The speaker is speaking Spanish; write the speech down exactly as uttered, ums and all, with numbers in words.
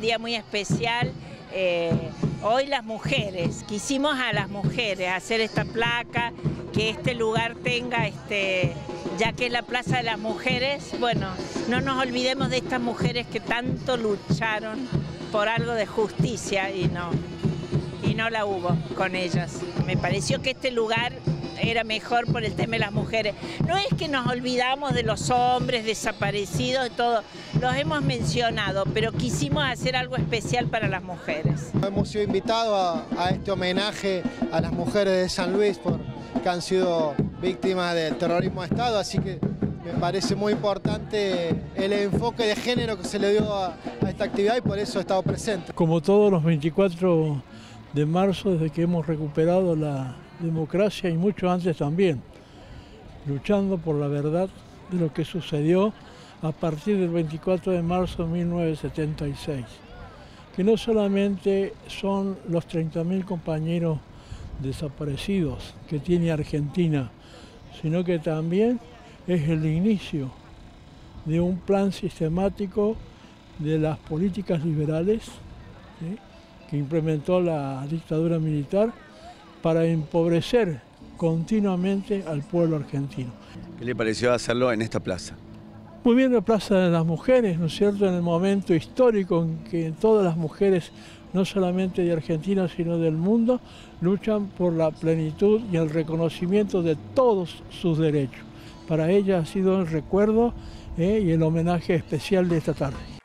día muy especial. Eh, hoy las mujeres, quisimos a las mujeres hacer esta placa, que este lugar tenga, este, ya que es la Plaza de las Mujeres, bueno, no nos olvidemos de estas mujeres que tanto lucharon por algo de justicia y no, y no la hubo con ellas. Me pareció que este lugar era mejor por el tema de las mujeres. No es que nos olvidamos de los hombres desaparecidos y todo, los hemos mencionado, pero quisimos hacer algo especial para las mujeres. Hemos sido invitados a, a este homenaje a las mujeres de San Luis por, que han sido víctimas del terrorismo de Estado, así que me parece muy importante el enfoque de género que se le dio a, a esta actividad y por eso he estado presente. Como todos los veinticuatro de marzo, desde que hemos recuperado la democracia y mucho antes también, luchando por la verdad de lo que sucedió a partir del veinticuatro de marzo de mil novecientos setenta y seis, que no solamente son los treinta mil compañeros desaparecidos que tiene Argentina, sino que también es el inicio de un plan sistemático de las políticas liberales, ¿sí?, que implementó la dictadura militar para empobrecer continuamente al pueblo argentino. ¿Qué le pareció hacerlo en esta plaza? Muy bien, la Plaza de las Mujeres, ¿no es cierto?, en el momento histórico en que todas las mujeres, no solamente de Argentina, sino del mundo, luchan por la plenitud y el reconocimiento de todos sus derechos. Para ella ha sido el recuerdo eh, y el homenaje especial de esta tarde.